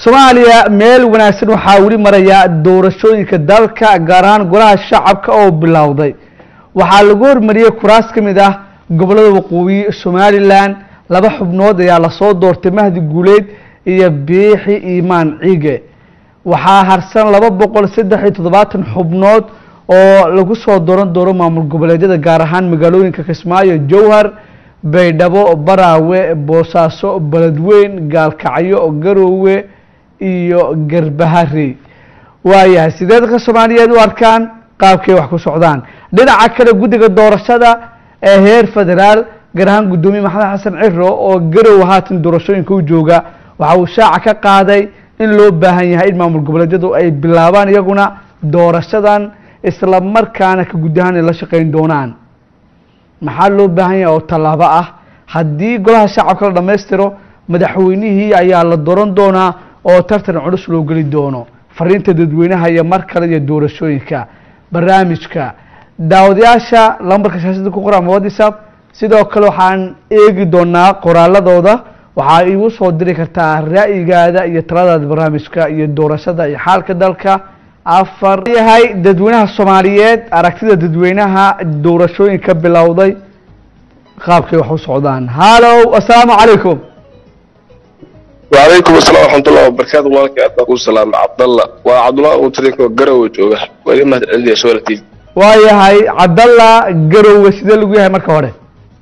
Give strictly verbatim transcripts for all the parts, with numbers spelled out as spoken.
Soomaaliya meel wanaagsan waxaa weli maraya doorashooyinka dalka gaar ahaan golaha shacabka oo bilowday waxaa lagu hormariyay kuraas ka mid ah gobolada waqooyi Somaliland laba xubnood ayaa la soo doortay Mahdi Guuleed iyo Biixi Iimaan Ciige waxaa harsan laba boqol saddex iyo toddobaatan xubnood oo lagu soo dooran doono maamul goboleedyada gaar ahaan magaalooyinka Kismaayo Jowhar Baydhabo Baraawe Boosaaso Beledweyne Gaalkacyo Garowe iyo Garbahari waayahay sideed ka Soomaaliyeed u arkaan qaabkay wax ku socdaan dhinaca kale guddiga doorashada ee heer federaal gaar ahaan gudoomiye Maxamed Xasan Ciro oo Garowe haatan doorashooyinka u jooga waxa uu shaaca ka qaaday in loo baahan yahay in maamul goboleedyadu ay bilaabaan iyaguna doorashadan isla markaana ka gudahan la shaqeyn doonaan maxaa loo baahan yahay oo talaabo ah haddii golaha shacabka la dhameystiro madaxweynihii ayaa la dooran doonaa oo tartan culus loo gali doono fariinta dadweynaha iyo mar kale iyo doorashooyinka barnaamijka daawadayaasha lambarka shaashada ku qoran WhatsApp sidoo kale waxaan eegi doonaa qoraaladooda waxaa igu soo diri kartaa ra'yigaada iyo taladaada barnaamijka iyo doorashada iyo xaalka dalka afar yahay dadweynaha Soomaaliyeed aragtida dadweynaha doorashooyinka bilowday qaabkay wax u socdaan hallo assalaamu calaykum وعليكم السلام ورحمة الله وبركاته مالك أبو السلام عبد الله وعبد الله وتريك وجرو وجوه ويما عندي سؤالتي ويا هاي عبد الله جرو وسيد اللي جاي مركه هذا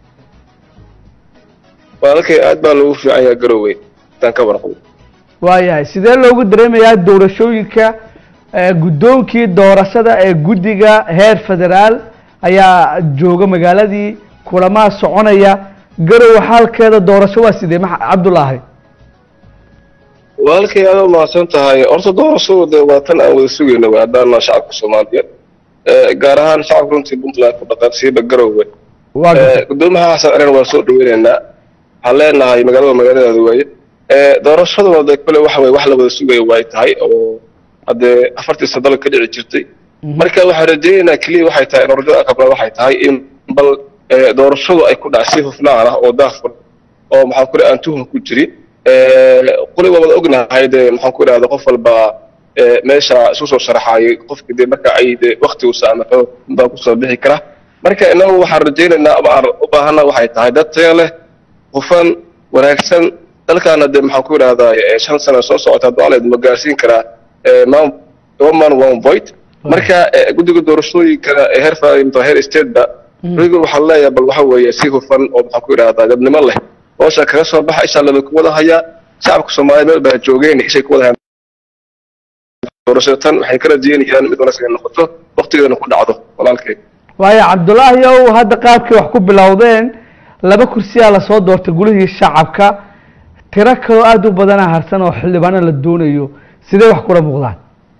مالك أدبا لو في عيا جروي تنكبر ويا هاي سيد اللي هو دريم يا دور شويك قدوم كي دور السدا جوديجا هير فدرال أيا جوجا مقالة دي كل ما صعنا يا جرو حال كذا دور شو سيد عبد الله walkay aad ma santahay orto doorashada waatan aan wada sugayno waadana shacabka Soomaaliyeed ee gaar ahaan shacabka runtii Puntland ku dhaqaaqsiga Garowe ee gudoomiyaha Xasan Ciro waa soo dhaweynaa haleenahay magaalada magaalada weeye ee doorashada wada kale waxa way wax la wada sugayo way tahay oo hadee afartii sadal ka dhici jirtay marka waxa rajeynaa kaliya waxay tahay in rajada qabla waxay tahay in bal doorashadu ay ku dhacsi hufnaan ah oo daafur oo maxaa kale aan tuhun ku jirin qoli wada ognahay maxaan ku iraahdo qof walba meesha soo soo sharaxay qofkii de marka ay waqti uu saamaxo baa ku soo bixi kara marka inagu waxaan rajaynaynaa ama u baahanaa waxay tahay dad tayo leh hufan wanaagsan dalkaana de maxaan ku iraahdaa shan sano soo socota dowlad ma gaarsiin kara maam one man one vote marka guddiga doorashooyinka heer federal heer state ba rigo waxa la yaabal waxa weeye si hufan oo maxaan ku iraahdaa dadnimo leh oo shaqada soo baxay insha Allah ku wada haya shacabka Soomaaliyeed baa joogeen ishay ku wada hayaan doorashada waxay kala diinayaan mid wanaagsan noqoto waqtigeedana ku dhacdo walaalkay waaya Cabdullaahi yow hadda qaabkii wax ku bilowdeen laba kursi la soo doortay gulihii shacabka tiro kale aad u badan harsan oo xildhibaan la doonayo sidee wax kula muuqdaan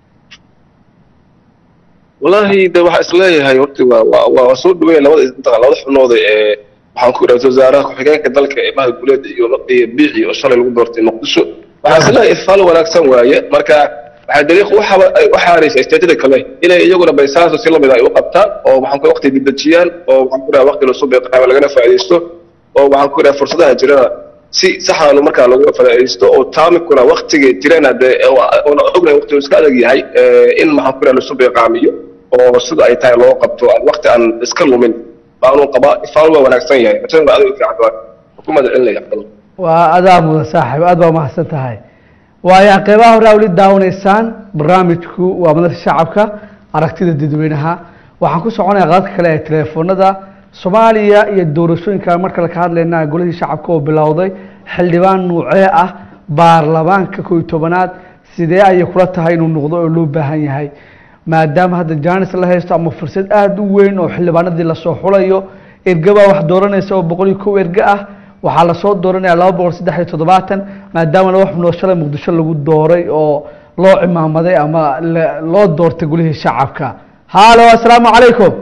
wallahi de waxa isleeyahay horti waa waa soo dhaweeyay labada inta labada xubnood ee waxaan ku raadsaday wasaaraha ku-xigeenka dalka ee Mahdi Guuleed iyo Biixi oo shalay lagu doortay Muqdisho waxa isleeyahay faal wanaagsan waaye marka waxa dariiq waxa waxa hareysay isteedada kale inay iyaguna baysaas si lamid ah u qabtaan oo waxaan ku waqti dibadjiyaan oo waxaan ku raadsaday waqti la soo beeqay laga faa'iideysto oo waxaan ku raadsaday fursadaha jirada si sax ah marka lagu faa'iideysto oo taamikuna waqtiga jirana oo ognahay waqti iska adag yahay in maxaan ku raadsaday la soo beeqaamiyo oo sida ay tahay loo qabto waqti aan iska lumin baanu qaba faal wanaagsan yahay tan baad u fiicnaa xukuumadda ilaa yaqaan waa adaab saaxiib aad baa mahadsan tahay waaya qeybaha hore wali daawaneysaan barnaamijku waa madasha shacabka aragtida dadweynaha waxaan ku soconayaa qaadka kale ee telefoonada Soomaaliya iyo doorashooyinka marka la ka hadlaynaa golihii shacabka oo bilowday xildhibaan nuucee ah baarlamaanka koob iyo tobanaad sidee ay kula tahay inuu noqdo oo loo baahan yahay maadaama hadda jaanis la haysto ama fursad aad u weyn oo xildhibaanadii la soo xulayo ergaba wax dooranaysa oo boqol iyo kow erga ah waxaa la soo dooranaya laba boqol saddex iyo toddobaatan maadaama laba xubnood shalay Muqdisho lagu dooray oo loo cimaamaday ama loo doortay gulihii shacabka hallo assalaamu calaykum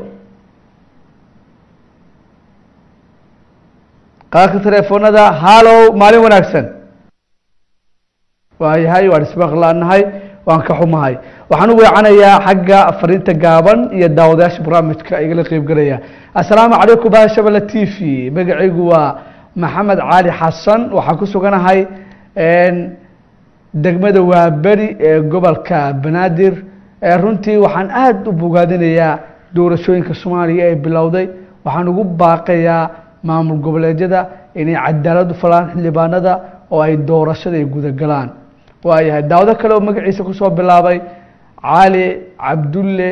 qaadka telefoonada hallo maalin wanaagsan waayahay waan ismaqlaanahay waan ka xumahay waxaan u weecanayaa xagga fariinta gaaban iyo daawadayaasha barnaamijka igala qayb galaya assalaamu calaykum baashabala T V magacaygu waa Maxamed Cali Xasan waxaan ku suganahay een degmada waa beri ee gobolka banaadir ee runtii waxaan aad u bogaadinayaa doorashooyinka Soomaaliya ee bilowday waxaan ugu baaqayaa maamul goboleedyada inay cadaalad u falaan xildhibaanada oo ay doorashada ay guda galaan waayahay daawado kale oo magaciisa ku soo bilaabay Cali Cabdulle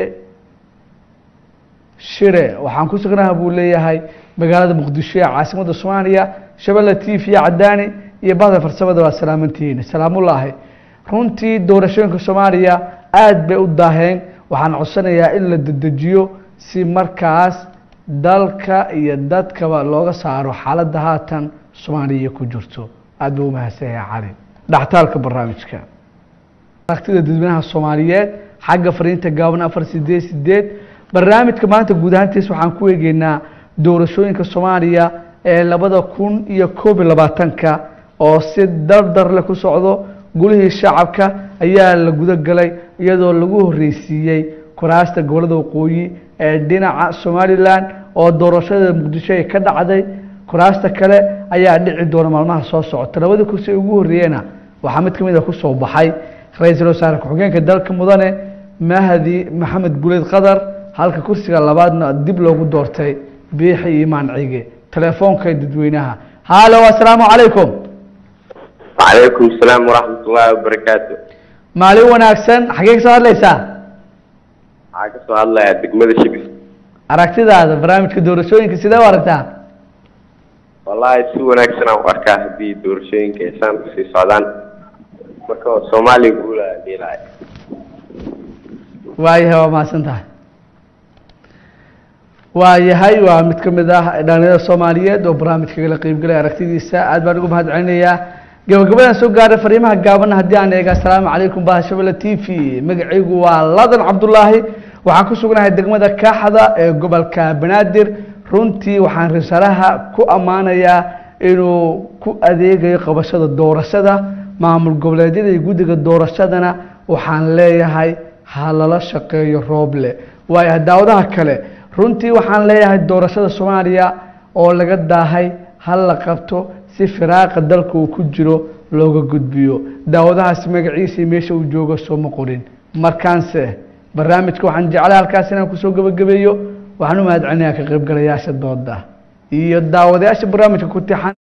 Shire waxaan ku sugnahay buu leeyahay magaalada Muqdisho ee caasimadda Soomaaliya Shabeelle T V Cadaani iyo bahda farsamada waa salaamantiin salaamullaahi runtii doorashooyinka Soomaaliya aad bay u daaheen waxaan codsanayaa in la dedejiyo si markaas dalka iyo dadkaba looga saaro xaaladda haatan Soomaaliya ku jirto aad buu mahadsanyahay Cali dhaxtaalka barnaamijka waqtiga dadweynaha Soomaaliyeed xagga fariinta gaaban afar sideed sideed barnaamijka maanta guud ahaantiis waxaan ku eegeynaa doorashooyinka Soomaaliya ee labada kun iyo koob iyo labaatanka oo si dardar leh ku socdo gulihii shacabka ayaa la guda galay iyadoo lagu horeysiiyay kuraasta gobolada waqooyi ee dhinaca Somaliland oo doorashada Muqdisho ay ka dhacday kuraasta kale ayaa dhici doona maalmaha soo socota labada kursi ugu horeeyana waxa mid kamid ah ku soo baxay ra'iisul wasaare ku-xigeenka dalka mudane Mahdi Maxamed Guleed Qadar halka kursiga labaadna dib loogu doortay Biixi Imaan Cige telefoonka dadweynaha halo assalaamu calaykum وعليكم السلام ورحمة الله وبركاته maalin wanaagsan xagee soo hadlaysaa waxaa ka soo hadlaya degmada Shibis aragtidaada barnaamijka doorashooyinka sidee u aragtaa wallahi si wanaagsan aan u arkaa haddii doorashooyinka ay saan kusii socdaan marka Soomaaliya guulaa dhiilay waayahay waa mahadsan tahay waayahay waa mid ka mid ah dhalinyarada Soomaaliyeed oo barnaamijka la qayb galay aragtidiisa aad baan ugu mahadcelinayaa gabagabadaan soo gaaray fariimaha gaaban haddii aan eega assalaamu calaykum bah Shabeelle T V magacaygu waa Ladan Cabdullaahi waxaan ku sugnahay degmada Kaaxda ee gobolka Banaadir runtii waxaan risalaha ku amaanayaa inuu ku adeegayo qabashada doorashada maamul goboleedyada iyo guddiga doorashadana waxaan leeyahay halala shaqeeyo rooble waayo daawadaha kale runtii waxaan leeyahay doorashada Soomaaliya oo laga daahay hal la qabto si firaaqa dalka uu ku jiro looga gudbiyo daawadahaas magaciisa meesha uu joogo soo ma qorin markaanse barnaamijka waxaan jeclahay halkaas inaan ku soo gabagabeeyo waxaan u mahadcelinayaa ka qaybgalayaasha dooda iyo daawadayaasha barnaamijka ku tixan